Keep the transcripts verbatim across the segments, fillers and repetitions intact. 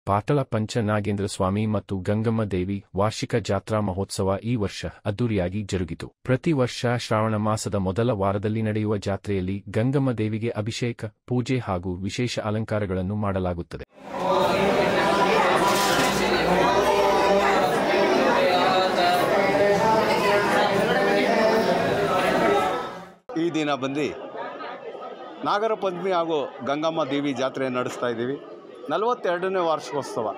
ಪಾಟಳ ಪಂಚ ನಾಗೇಂದ್ರ ಸ್ವಾಮಿ ಮತ್ತು ಗಂಗಮ್ಮ ದೇವಿ ವಾರ್ಷಿಕ ಜಾತ್ರಾ ಮಹೋತ್ಸವ ಈ ವರ್ಷ ಅದ್ದೂರಿಯಾಗಿ ಜರುಗಿತು. ಪ್ರತಿ ವರ್ಷ ಶ್ರಾವಣ ಮಾಸದ ಮೊದಲ ವಾರದಲ್ಲಿ ನಡೆಯುವ ಜಾತ್ರೆಯಲ್ಲಿ ಗಂಗಮ್ಮ ದೇವಿಗೆ ಅಭಿಷೇಕ, ಪೂಜೆ ಹಾಗೂ ವಿಶೇಷ ಅಲಂಕಾರಗಳನ್ನು ಮಾಡಲಾಗುತ್ತದೆ. ಈ ದಿನ ಬಂದು ನಾಗರ ಪಂಚಮಿ ಹಾಗೂ ಗಂಗಮ್ಮ ದೇವಿ ಜಾತ್ರೆ ನಡೆಸ್ತಾ ಇದ್ದೀವಿ. ನಲವತ್ತೆರಡನೇ ವಾರ್ಷಿಕೋತ್ಸವ.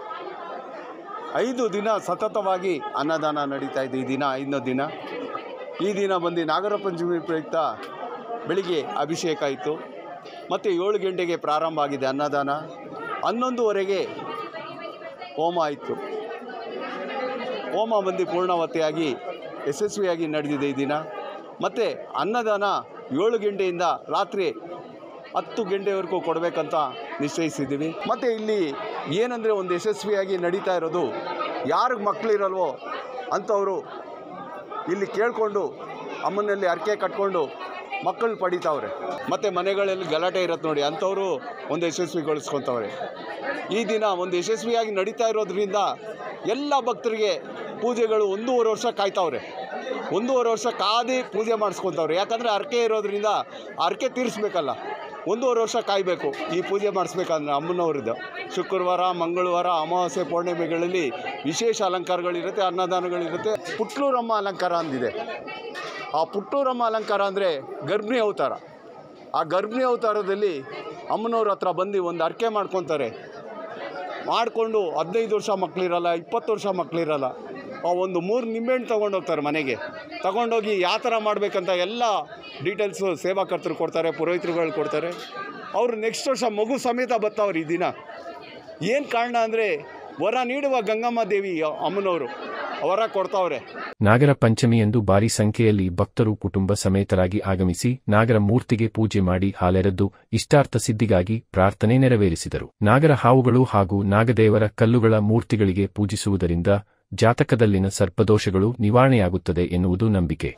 ಐದು ದಿನ ಸತತವಾಗಿ ಅನ್ನದಾನ ನಡೀತಾ ಇದೆ. ಈ ದಿನ ಐದನೇ ದಿನ. ಈ ದಿನ ಬಂದು ನಾಗರ ಪಂಚಮಿ ಪ್ರಯುಕ್ತ ಬೆಳಿಗ್ಗೆ ಅಭಿಷೇಕ ಆಯಿತು. ಮತ್ತು ಏಳು ಗಂಟೆಗೆ ಪ್ರಾರಂಭ ಆಗಿದೆ ಅನ್ನದಾನ. ಹನ್ನೊಂದುವರೆಗೆ ಹೋಮ ಆಯಿತು. ಹೋಮ ಬಂದು ಪೂರ್ಣಾವತಿಯಾಗಿ ಯಶಸ್ವಿಯಾಗಿ ನಡೆದಿದೆ ಈ ದಿನ. ಮತ್ತು ಅನ್ನದಾನ ಏಳು ಗಂಟೆಯಿಂದ ರಾತ್ರಿ ಹತ್ತು ಗಂಟೆವರೆಗೂ ಕೊಡಬೇಕಂತ ನಿಶ್ಚಯಿಸಿದ್ದೀವಿ. ಮತ್ತು ಇಲ್ಲಿ ಏನಂದರೆ ಒಂದು ಯಶಸ್ವಿಯಾಗಿ ನಡೀತಾ ಇರೋದು, ಯಾರಿಗೆ ಮಕ್ಕಳಿರಲ್ವೋ ಅಂಥವರು ಇಲ್ಲಿ ಕೇಳಿಕೊಂಡು ಅಮ್ಮನಲ್ಲಿ ಹರಕೆ ಕಟ್ಕೊಂಡು ಮಕ್ಕಳು ಪಡಿತಾವ್ರೆ. ಮತ್ತು ಮನೆಗಳಲ್ಲಿ ಗಲಾಟೆ ಇರುತ್ತೆ ನೋಡಿ, ಅಂಥವರು ಒಂದು ಯಶಸ್ವಿಗೊಳಿಸ್ಕೊತವ್ರೆ. ಈ ದಿನ ಒಂದು ಯಶಸ್ವಿಯಾಗಿ ನಡೀತಾ ಇರೋದ್ರಿಂದ ಎಲ್ಲ ಭಕ್ತರಿಗೆ ಪೂಜೆಗಳು ಒಂದೂವರೆ ವರ್ಷ ಕಾಯ್ತಾವ್ರೆ. ಒಂದೂವರೆ ವರ್ಷ ಕಾದಿ ಪೂಜೆ ಮಾಡಿಸ್ಕೊತವ್ರೆ. ಯಾಕಂದರೆ ಹರಕೆ ಇರೋದ್ರಿಂದ ಹರಕೆ ತೀರಿಸ್ಬೇಕಲ್ಲ, ಒಂದೂವರೆ ವರ್ಷ ಕಾಯಬೇಕು ಈ ಪೂಜೆ ಮಾಡಿಸ್ಬೇಕಂದ್ರೆ ಅಮ್ಮನವ್ರದ್ದು. ಶುಕ್ರವಾರ, ಮಂಗಳವಾರ, ಅಮಾವಾಸ್ಯೆ, ಪೌರ್ಣಿಮೆಗಳಲ್ಲಿ ವಿಶೇಷ ಅಲಂಕಾರಗಳಿರುತ್ತೆ, ಅನ್ನದಾನಗಳಿರುತ್ತೆ. ಪುಟ್ಲೂರಮ್ಮ ಅಲಂಕಾರ ಅಂದಿದೆ. ಆ ಪುಟ್ಟೂರಮ್ಮ ಅಲಂಕಾರ ಅಂದರೆ ಗರ್ಭಿಣಿ ಅವತಾರ. ಆ ಗರ್ಭಿಣಿ ಅವತಾರದಲ್ಲಿ ಅಮ್ಮನವ್ರ ಹತ್ರ ಬಂದು ಒಂದು ಹರಕೆ ಮಾಡ್ಕೊತಾರೆ. ಮಾಡಿಕೊಂಡು ಹದಿನೈದು ವರ್ಷ ಮಕ್ಕಳಿರಲ್ಲ, ಇಪ್ಪತ್ತು ವರ್ಷ ಮಕ್ಕಳಿರಲ್ಲ, ಒಂದು ಮೂರು ನಿಂಬೆಹಣ್ಣು ತೊಗೊಂಡೋಗ್ತಾರೆ ಮನೆಗೆ. ತಗೊಂಡೋಗಿ ಯಾವ ಥರ ಮಾಡಬೇಕಂತ ಎಲ್ಲ ಡೀಟೇಲ್ಸು ಸೇವಾಕರ್ತರು ಕೊಡ್ತಾರೆ, ಪುರೋಹಿತರುಗಳು ಕೊಡ್ತಾರೆ. ಅವರು ನೆಕ್ಸ್ಟ್ ವರ್ಷ ಮಗು ಸಮೇತ ಬರ್ತಾವ್ರು. ಈ ದಿನ ಏನು ಕಾರಣ ಅಂದರೆ ವರ ನೀಡುವ ಗಂಗಮ್ಮ ದೇವಿ ಅಮ್ಮನವರು ವರ ಕೊಡ್ತಾವ್ರೆ. ನಾಗರ ಪಂಚಮಿಯಂದು ಭಾರಿ ಸಂಖ್ಯೆಯಲ್ಲಿ ಭಕ್ತರು ಕುಟುಂಬ ಸಮೇತರಾಗಿ ಆಗಮಿಸಿ ನಾಗರ ಮೂರ್ತಿಗೆ ಪೂಜೆ ಮಾಡಿ ಹಾಲೆರೆದ್ದು ಇಷ್ಟಾರ್ಥ ಸಿದ್ಧಿಗಾಗಿ ಪ್ರಾರ್ಥನೆ ನೆರವೇರಿಸಿದರು. ನಾಗರ ಹಾವುಗಳು ಹಾಗೂ ನಾಗದೇವರ ಕಲ್ಲುಗಳ ಮೂರ್ತಿಗಳಿಗೆ ಪೂಜಿಸುವುದರಿಂದ ಜಾತಕದಲ್ಲಿನ ಸರ್ಪದೋಷಗಳು ನಿವಾರಣೆಯಾಗುತ್ತದೆ ಎನ್ನುವುದು ನಂಬಿಕೆ.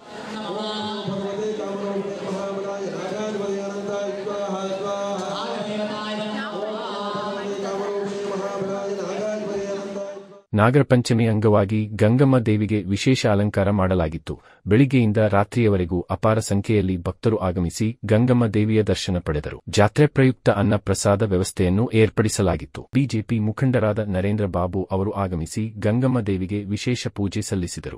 ನಾಗರ ಪಂಚಮಿ ಅಂಗವಾಗಿ ಗಂಗಮ್ಮ ದೇವಿಗೆ ವಿಶೇಷ ಅಲಂಕಾರ ಮಾಡಲಾಗಿತ್ತು. ಬೆಳಿಗ್ಗೆಯಿಂದ ರಾತ್ರಿಯವರೆಗೂ ಅಪಾರ ಸಂಖ್ಯೆಯಲ್ಲಿ ಭಕ್ತರು ಆಗಮಿಸಿ ಗಂಗಮ್ಮ ದೇವಿಯ ದರ್ಶನ ಪಡೆದರು. ಜಾತ್ರೆ ಪ್ರಯುಕ್ತ ಅನ್ನ ಪ್ರಸಾದ ವ್ಯವಸ್ಥೆಯನ್ನು ಏರ್ಪಡಿಸಲಾಗಿತ್ತು. ಬಿಜೆಪಿ ಮುಖಂಡರಾದ ನರೇಂದ್ರ ಬಾಬು ಅವರು ಆಗಮಿಸಿ ಗಂಗಮ್ಮ ದೇವಿಗೆ ವಿಶೇಷ ಪೂಜೆ ಸಲ್ಲಿಸಿದರು.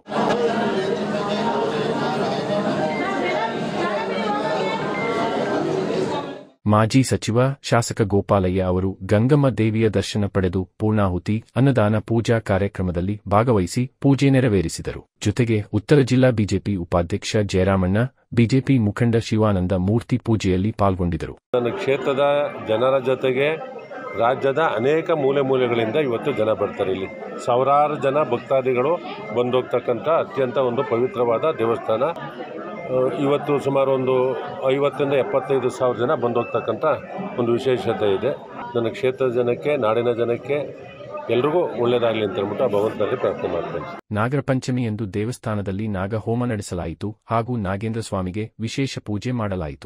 ಮಾಜಿ ಸಚಿವ ಶಾಸಕ ಗೋಪಾಲಯ್ಯ ಅವರು ಗಂಗಮ್ಮ ದೇವಿಯ ದರ್ಶನ ಪಡೆದು ಪೂರ್ಣಾಹುತಿ, ಅನ್ನದಾನ ಪೂಜಾ ಕಾರ್ಯಕ್ರಮದಲ್ಲಿ ಭಾಗವಹಿಸಿ ಪೂಜೆ ನೆರವೇರಿಸಿದರು. ಜೊತೆಗೆ ಉತ್ತರ ಜಿಲ್ಲಾ ಬಿಜೆಪಿ ಉಪಾಧ್ಯಕ್ಷ ಜಯರಾಮಣ್ಣ, ಬಿಜೆಪಿ ಮುಖಂಡ ಶಿವಾನಂದ ಮೂರ್ತಿ ಪೂಜೆಯಲ್ಲಿ ಪಾಲ್ಗೊಂಡಿದ್ದರು. ನನ್ನ ಕ್ಷೇತ್ರದ ಜನರ ಜೊತೆಗೆ ರಾಜ್ಯದ ಅನೇಕ ಮೂಲೆ ಮೂಲೆಗಳಿಂದ ಇವತ್ತು ಜನ ಬರ್ತಾರೆ. ಇಲ್ಲಿ ಸಾವಿರಾರು ಜನ ಭಕ್ತಾದಿಗಳು ಬಂದೋಗ್ತಕ್ಕಂಥ ಅತ್ಯಂತ ಒಂದು ಪವಿತ್ರವಾದ ದೇವಸ್ಥಾನ. ಇವತ್ತು ಸುಮಾರು ಒಂದು ಐವತ್ತರಿಂದ ಎಪ್ಪತ್ತೈದು ಸಾವಿರ ಜನ ಬಂದೋಗ್ತಕ್ಕಂಥ ಒಂದು ವಿಶೇಷತೆ ಇದೆ. ನನ್ನ ಕ್ಷೇತ್ರದ ಜನಕ್ಕೆ, ನಾಡಿನ ಜನಕ್ಕೆ ಎಲ್ರಿಗೂ ಒಳ್ಳೆಯದಾಗಲಿ ಅಂತ ಹೇಳ್ಬಿಟ್ಟು ಭಗವಂತನಲ್ಲಿ ಪ್ರಾರ್ಥನೆ ಮಾಡ್ತೇನೆ. ನಾಗರ ಪಂಚಮಿ ಎಂದು ದೇವಸ್ಥಾನದಲ್ಲಿ ನಾಗಹೋಮ ನಡೆಸಲಾಯಿತು ಹಾಗೂ ನಾಗೇಂದ್ರ ಸ್ವಾಮಿಗೆ ವಿಶೇಷ ಪೂಜೆ ಮಾಡಲಾಯಿತು.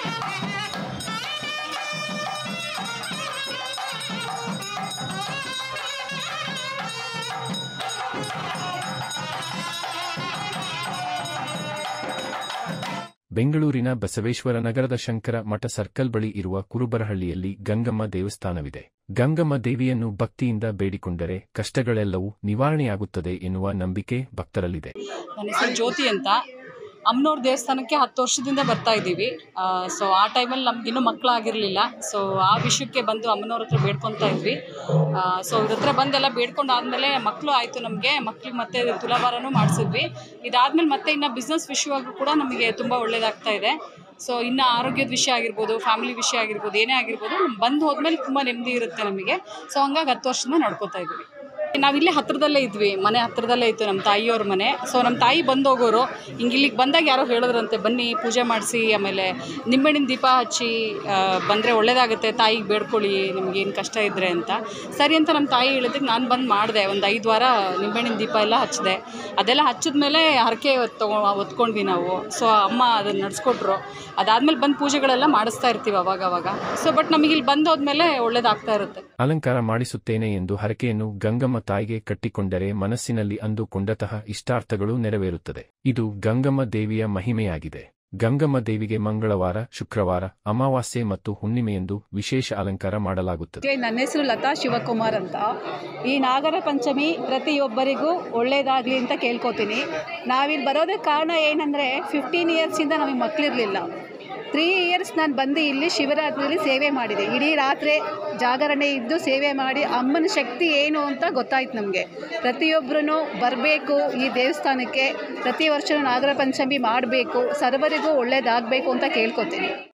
ಬೆಂಗಳೂರಿನ ಬಸವೇಶ್ವರ ನಗರದ ಶಂಕರ ಮಠ ಸರ್ಕಲ್ ಬಳಿ ಇರುವ ಕುರುಬರಹಳ್ಳಿಯಲ್ಲಿ ಗಂಗಮ್ಮ ದೇವಸ್ಥಾನವಿದೆ. ಗಂಗಮ್ಮ ದೇವಿಯನ್ನು ಭಕ್ತಿಯಿಂದ ಬೇಡಿಕೊಂಡರೆ ಕಷ್ಟಗಳೆಲ್ಲವೂ ನಿವಾರಣೆಯಾಗುತ್ತದೆ ಎನ್ನುವ ನಂಬಿಕೆ ಭಕ್ತರಲ್ಲಿದೆ. ನನ್ನ ಹೆಸರು ಜ್ಯೋತಿ ಅಂತ. ಅಮ್ಮನವ್ರ ದೇವಸ್ಥಾನಕ್ಕೆ ಹತ್ತು ವರ್ಷದಿಂದ ಬರ್ತಾ ಇದ್ದೀವಿ. ಸೊ ಆ ಟೈಮಲ್ಲಿ ನಮಗಿನ್ನೂ ಮಕ್ಕಳಾಗಿರಲಿಲ್ಲ. ಸೊ ಆ ವಿಷಯಕ್ಕೆ ಬಂದು ಅಮ್ಮನವ್ರ ಹತ್ರ ಬೇಡ್ಕೊತಾ ಇದ್ವಿ. ಸೊ ಇವ್ರ ಹತ್ರ ಬಂದೆಲ್ಲ ಬೇಡ್ಕೊಂಡು ಆದಮೇಲೆ ಮಕ್ಕಳು ಆಯಿತು ನಮಗೆ. ಮಕ್ಳಿಗೆ ಮತ್ತೆ ತುಲಾಭಾರನೂ ಮಾಡಿಸಿದ್ವಿ. ಇದಾದಮೇಲೆ ಮತ್ತೆ ಇನ್ನು ಬಿಸ್ನೆಸ್ ವಿಷಯವಾಗೂ ಕೂಡ ನಮಗೆ ತುಂಬ ಒಳ್ಳೆಯದಾಗ್ತಾ ಇದೆ. ಸೊ ಇನ್ನು ಆರೋಗ್ಯದ ವಿಷಯ ಆಗಿರ್ಬೋದು, ಫ್ಯಾಮಿಲಿ ವಿಷಯ ಆಗಿರ್ಬೋದು, ಏನೇ ಆಗಿರ್ಬೋದು, ಬಂದು ಹೋದ್ಮೇಲೆ ತುಂಬ ನೆಮ್ಮದಿ ಇರುತ್ತೆ ನಮಗೆ. ಸೊ ಹಂಗಾಗಿ ಹತ್ತು ವರ್ಷದಿಂದ ನಡ್ಕೋತಾ ಇದ್ವಿ. ನಾವಿಲ್ಲೇ ಹತ್ತಿರದಲ್ಲೇ ಇದ್ವಿ, ಮನೆ ಹತ್ತಿರದಲ್ಲೇ ಇತ್ತು ನಮ್ಮ ತಾಯಿಯವ್ರ ಮನೆ. ಸೊ ನಮ್ಮ ತಾಯಿ ಬಂದು ಹೋಗೋರು. ಹಿಂಗೆ ಇಲ್ಲಿಗೆ ಬಂದಾಗ ಯಾರೋ ಹೇಳಿದ್ರಂತೆ, ಬನ್ನಿ ಪೂಜೆ ಮಾಡಿಸಿ, ಆಮೇಲೆ ನಿಂಬೆಹಣ್ಣಿನ ದೀಪ ಹಚ್ಚಿ ಬಂದರೆ ಒಳ್ಳೇದಾಗುತ್ತೆ, ತಾಯಿಗೆ ಬೇಡ್ಕೊಳ್ಳಿ ನಿಮಗೇನು ಕಷ್ಟ ಇದ್ದರೆ ಅಂತ. ಸರಿ ಅಂತ ನಮ್ಮ ತಾಯಿ ಹೇಳಿದ್ದಕ್ಕೆ ನಾನು ಬಂದು ಮಾಡಿದೆ. ಒಂದು ಐದು ವಾರ ನಿಂಬೆಹಣ್ಣಿನ ದೀಪ ಎಲ್ಲ ಹಚ್ಚಿದೆ. ಅದೆಲ್ಲ ಹಚ್ಚಿದ್ಮೇಲೆ ಹರಕೆ ತಗೊ ಹೊತ್ಕೊಂಡ್ವಿ ನಾವು. ಸೊ ಅಮ್ಮ ಅದನ್ನು ನಡೆಸ್ಕೊಟ್ರು. ಅದಾದಮೇಲೆ ಬಂದು ಪೂಜೆಗಳೆಲ್ಲ ಮಾಡಿಸ್ತಾ ಇರ್ತೀವಿ ಅವಾಗವಾಗ. ಸೊ ಬಟ್ ನಮಗೆ ಇಲ್ಲಿ ಬಂದು ಹೋದ್ಮೇಲೆ ಒಳ್ಳೇದಾಗ್ತಾ ಇರುತ್ತೆ. ಅಲಂಕಾರ ಮಾಡಿಸುತ್ತೇನೆ ಎಂದು ಹರಕೆಯನ್ನು ಗಂಗಮ್ಮ ತಾಯಿಗೆ ಕಟ್ಟಿಕೊಂಡರೆ ಮನಸ್ಸಿನಲ್ಲಿ ಅಂದುಕೊಂಡಂತಹ ಇಷ್ಟಾರ್ಥಗಳು ನೆರವೇರುತ್ತದೆ. ಇದು ಗಂಗಮ್ಮ ದೇವಿಯ ಮಹಿಮೆಯಾಗಿದೆ. ಗಂಗಮ್ಮ ದೇವಿಗೆ ಮಂಗಳವಾರ, ಶುಕ್ರವಾರ, ಅಮಾವಾಸ್ಯೆ ಮತ್ತು ಹುಣ್ಣಿಮೆಯಂದು ವಿಶೇಷ ಅಲಂಕಾರ ಮಾಡಲಾಗುತ್ತದೆ. ನನ್ನ ಹೆಸರು ಲತಾ ಶಿವಕುಮಾರ್ ಅಂತ. ಈ ನಾಗರ ಪಂಚಮಿ ಪ್ರತಿಯೊಬ್ಬರಿಗೂ ಒಳ್ಳೆಯದಾಗಲಿ ಅಂತ ಕೇಳ್ಕೊತೀನಿ. ನಾವಿಲ್ಲಿ ಬರೋದಕ್ಕೆ ಕಾರಣ ಏನಂದರೆ ಫಿಫ್ಟೀನ್ ಇಯರ್ಸಿಂದ ನಮಗೆ ಮಕ್ಕಳಿರಲಿಲ್ಲ. ತ್ರೀ ಇಯರ್ಸ್ ನಾನು ಬಂದು ಇಲ್ಲಿ ಶಿವರಾತ್ರಿಯಲ್ಲಿ ಸೇವೆ ಮಾಡಿದೆ. ಇಡೀ ರಾತ್ರಿ ಜಾಗರಣೆ ಇದ್ದು ಸೇವೆ ಮಾಡಿ ಅಮ್ಮನ ಶಕ್ತಿ ಏನು ಅಂತ ಗೊತ್ತಾಯ್ತು ನಮಗೆ. ಪ್ರತಿಯೊಬ್ಬರೂ ಬರಬೇಕು ಈ ದೇವಸ್ಥಾನಕ್ಕೆ. ಪ್ರತಿ ವರ್ಷ ನಾಗರ ಪಂಚಮಿ ಮಾಡಬೇಕು, ಸರ್ವರಿಗೂ ಒಳ್ಳೆಯದಾಗಬೇಕು ಅಂತ ಕೇಳ್ಕೊತೀನಿ.